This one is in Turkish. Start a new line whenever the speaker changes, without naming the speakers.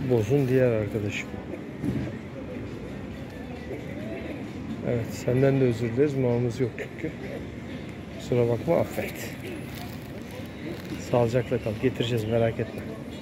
Boz'un diğer arkadaşı. Evet, senden de özür dileriz. Mağımız yok çünkü. Kusura bakma, affet. Sağlıcakla kal. Getireceğiz, merak etme.